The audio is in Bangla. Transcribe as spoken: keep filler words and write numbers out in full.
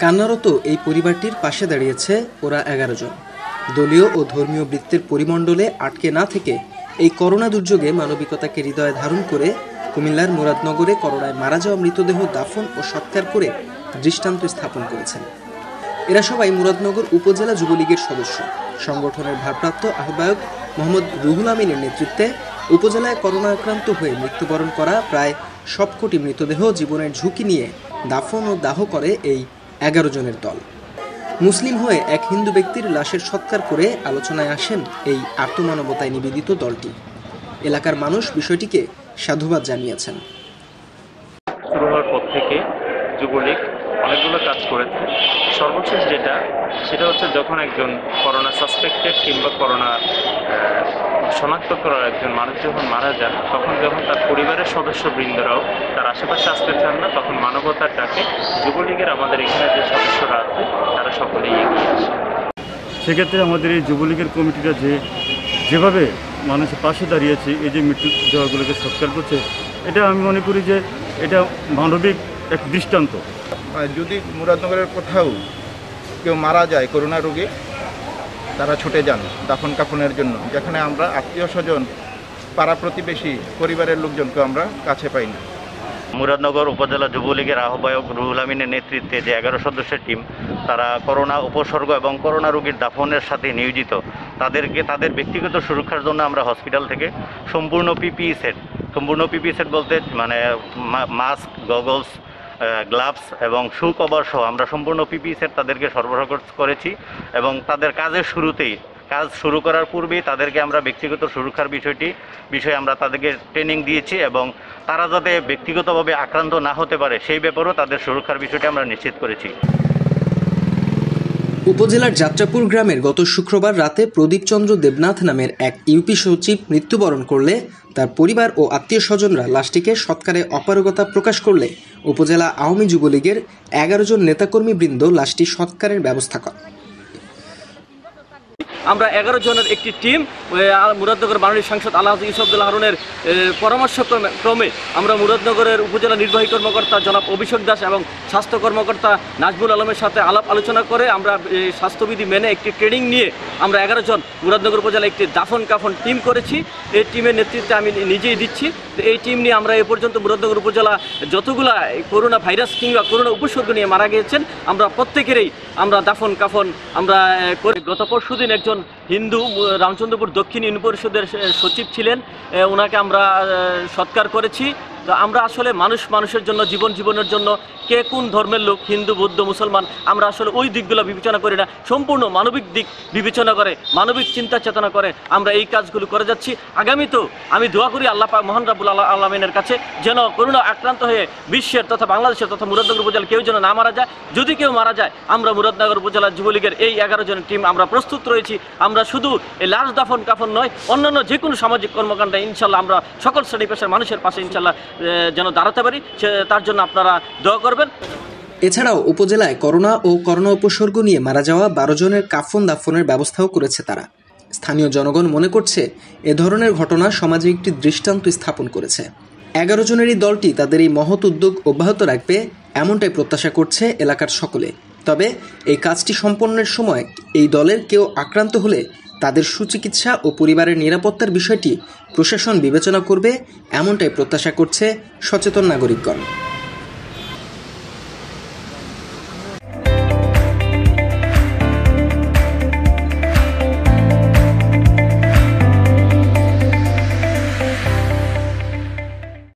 কান্নারত এই পরিবারটির পাশে দাঁড়িয়েছে ওরা এগারো জন। দলীয় ও ধর্মীয় বৃত্তের পরিমণ্ডলে আটকে না থেকে এই করোনা দুর্যোগে মানবিকতাকে হৃদয়ে ধারণ করে কুমিল্লার মুরাদনগরে করোনায় মারা যাওয়া মৃতদেহ দাফন ও সৎকার করে দৃষ্টান্ত স্থাপন করেছেন। এরা সবাই মুরাদনগর উপজেলা যুবলীগের সদস্য। সংগঠনের ভারপ্রাপ্ত আহ্বায়ক মোহাম্মদ রুহুল আমিনের নেতৃত্বে উপজেলায় করোনা আক্রান্ত হয়ে মৃত্যুবরণ করা প্রায় সবকটি মৃতদেহ জীবনের ঝুঁকি নিয়ে দাফন ও দাহ করে এই এগারো জনের দল। মুসলিম হয়ে এক হিন্দু ব্যক্তির লাশের সৎকার করে আলোচনায় আসেন এই আর্তমানবতায় নিবেদিত দলটি। এলাকার মানুষ বিষয়টিকে সাধুবাদ জানিয়েছেন। শুরু হওয়ার পর থেকে যুবলীগ অনেকগুলো কাজ করেছে। সর্বশেষ যেটা সেটা হচ্ছে যখন একজন করোনা সাসপেক্টেড কিংবা করোনা শনাক্ত করার একজন মানুষ যখন মারা যান, তখন যখন তার পরিবারের সদস্যবৃন্দরাও তার আশেপাশে আসতে চান না, তখন মানবতার ডাকে যুবলীগের আমাদের এখানে যে সদস্যরা আছে তারা সকলেই এগিয়ে আসে। সেক্ষেত্রে আমাদের এই যুবলীগের কমিটিটা যে যেভাবে মানুষের পাশে দাঁড়িয়েছে, এই যে মৃত্যু দেওয়াগুলোকে সৎকার করছে, এটা আমি মনে করি যে এটা মানবিক এক দৃষ্টান্ত। যদি মুরাদনগরের কোথাও কেউ মারা যায় করোনা রোগে, তারা ছুটে যান দাফন কাফনের জন্য, যেখানে আমরা আত্মীয় স্বজন, পাড়া প্রতিবেশী, পরিবারের লোকজনকে আমরা কাছে পাই না। মুরাদনগর উপজেলা যুবলীগের আহ্বায়ক রুহুল আমিনের নেতৃত্বে যে এগারো সদস্যের টিম, তারা করোনা উপসর্গ এবং করোনা রোগীর দাফনের সাথে নিয়োজিত। তাদেরকে তাদের ব্যক্তিগত সুরক্ষার জন্য আমরা হসপিটাল থেকে সম্পূর্ণ পিপিই সেট, সম্পূর্ণ পিপিই সেট বলতে মানে মাস্ক, গগলস, গ্লাভস এবং শু কভার সহ আমরা সম্পূর্ণ পিপিই সেট তাদেরকে সরবরাহ করেছি। এবং তাদের কাজের শুরুতেই, কাজ শুরু করার পূর্বেই তাদেরকে আমরা ব্যক্তিগত সুরক্ষার বিষয়টি বিষয়ে আমরা তাদেরকে ট্রেনিং দিয়েছি এবং তারা যাতে ব্যক্তিগতভাবে আক্রান্ত না হতে পারে সেই ব্যাপারেও তাদের সুরক্ষার বিষয়টি আমরা নিশ্চিত করেছি। উপজেলার যাত্রাপুর গ্রামের গত শুক্রবার রাতে প্রদীপ চন্দ্র দেবনাথ নামের এক ইউপি সচিব মৃত্যুবরণ করলে তার পরিবার ও আত্মীয় স্বজনরা লাশটিকে সৎকারে অপারগতা প্রকাশ করলে উপজেলা আওয়ামী যুবলীগের এগারো জন নেতাকর্মীবৃন্দ লাশটি সৎকারের ব্যবস্থা করে। আমরা এগারো জনের একটি টিম মুরাদনগর মাননীয় সাংসদ আলহাজ ইউসুফুল্লাহ হারুনের পরামর্শ ক্রমে আমরা মুরাদনগরের উপজেলা নির্বাহী কর্মকর্তা জনাব অভিষেক দাস এবং স্বাস্থ্য কর্মকর্তা নাজমুল আলমের সাথে আলাপ আলোচনা করে আমরা স্বাস্থ্যবিধি মেনে একটি ট্রেনিং নিয়ে আমরা এগারো জন মুরাদনগর উপজেলা একটি দাফন কাফন টিম করেছি। এই টিমের নেতৃত্বে আমি নিজেই দিচ্ছি। তো এই টিম নিয়ে আমরা এ পর্যন্ত মুরাদনগর উপজেলা যতগুলা করোনা ভাইরাস কিংবা করোনা উপসর্গ নিয়ে মারা গিয়েছেন আমরা প্রত্যেকেরই আমরা দাফন কাফন আমরা করে। গত পরশু দিন একজন হিন্দু রামচন্দ্রপুর দক্ষিণ ইউনিয়ন পরিষদের সচিব ছিলেন, ওনাকে আমরা সৎকার করেছি। তো আমরা আসলে মানুষ মানুষের জন্য, জীবন জীবনের জন্য, কে কোন ধর্মের লোক, হিন্দু, বৌদ্ধ, মুসলমান, আমরা আসলে ওই দিকগুলো বিবেচনা করি না। সম্পূর্ণ মানবিক দিক বিবেচনা করে, মানবিক চিন্তা চেতনা করে আমরা এই কাজগুলো করে যাচ্ছি। আগামীতেও আমি দোয়া করি আল্লাহ পাক মহান রাব্বুল আলামিনের কাছে যেন করোনা আক্রান্ত হয়ে বিশ্বের তথা বাংলাদেশের তথা মুরাদনগর উপজেলা কেউ যেন না মারা যায়। যদি কেউ মারা যায়, আমরা মুরাদনগর উপজেলা যুবলীগের এই এগারো জনের টিম আমরা প্রস্তুত রয়েছি। আমরা শুধু এই লাশ দাফন কাফন নয়, অন্যান্য যে কোনো সামাজিক কর্মকাণ্ডে ইনশাল্লাহ আমরা সকল শ্রেণী পেশার মানুষের পাশে ইনশাল্লাহ যেন দাঁড়াতে পারি, তার জন্য আপনারা দোয়া করবেন। এছাড়াও উপজেলায় করোনা ও করোনা উপসর্গ নিয়ে মারা যাওয়া বারো জনের কাফন দাফনের ব্যবস্থাও করেছে তারা। স্থানীয় জনগণ মনে করছে এ ধরনের ঘটনা সমাজে একটি দৃষ্টান্ত স্থাপন করেছে। এগারো জনের এই দলটি তাদের এই মহৎ উদ্যোগ অব্যাহত রাখবে এমনটাই প্রত্যাশা করছে এলাকার সকলে। তবে এই কাজটি সম্পন্নের সময় এই দলের কেউ আক্রান্ত হলে তাদের সুচিকিৎসা ও পরিবারের নিরাপত্তার বিষয়টি প্রশাসন বিবেচনা করবে এমনটাই প্রত্যাশা করছে সচেতন নাগরিকগণ।